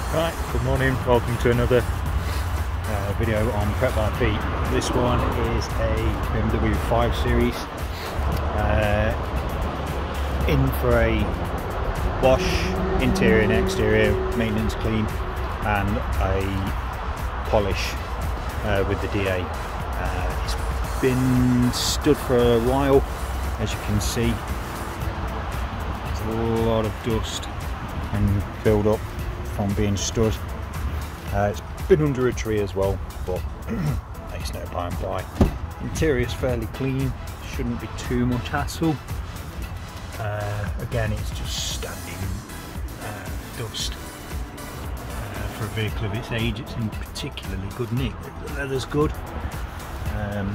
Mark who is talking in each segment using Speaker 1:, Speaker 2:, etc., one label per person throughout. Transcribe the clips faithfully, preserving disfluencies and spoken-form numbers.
Speaker 1: Right, good morning, welcome to another uh, video on Prep by Pete. This one is a B M W five series, uh, in for a wash, interior and exterior, maintenance clean, and a polish uh, with the D A. Uh, it's been stood for a while, as you can see. There's a lot of dust and build up from being stood. Uh, it's been under a tree as well, but makes no by and by. Interior is fairly clean, shouldn't be too much hassle. Uh, again, it's just standing uh, dust. Uh, for a vehicle of its age, it's in particularly good nick. The leather's good. Um,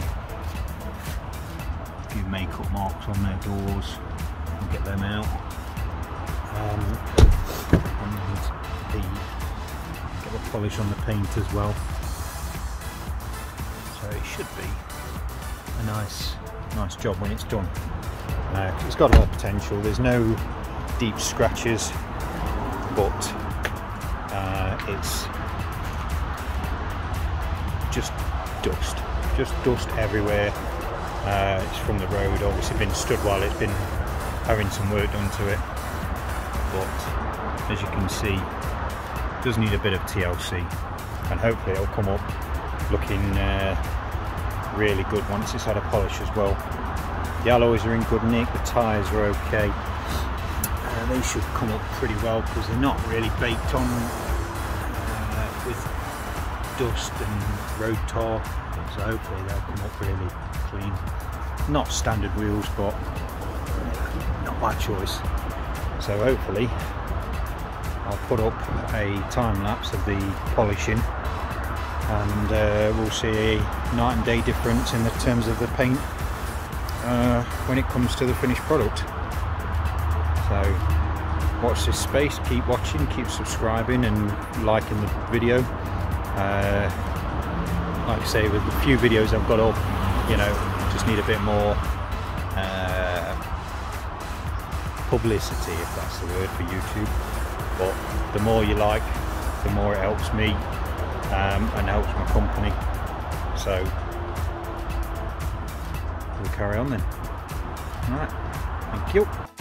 Speaker 1: a few makeup marks on their doors, we'll get them out. Um, and the, get the polish on the paint as well, so it should be a nice nice job when it's done. Uh, it's got a lot of potential. There's no deep scratches, but uh, it's just dust just dust everywhere. Uh, it's from the road, obviously been stood while it's been having some work done to it, but as you can see, it does need a bit of T L C, and hopefully it'll come up looking uh, really good once it's had a polish as well. The alloys are in good nick, the tyres are okay. Uh, they should come up pretty well because they're not really baked on uh, with dust and road tar, so hopefully they'll come up really clean. Not standard wheels, but not by choice. So hopefully I'll put up a time lapse of the polishing, and uh, we'll see a night and day difference in the terms of the paint uh, when it comes to the finished product. So watch this space, keep watching, keep subscribing and liking the video. Uh, like I say, with the few videos I've got up, you know, just need a bit more uh, publicity, if that's the word, for YouTube. But the more you like, the more it helps me um, and helps my company. So we'll carry on then. Alright, thank you.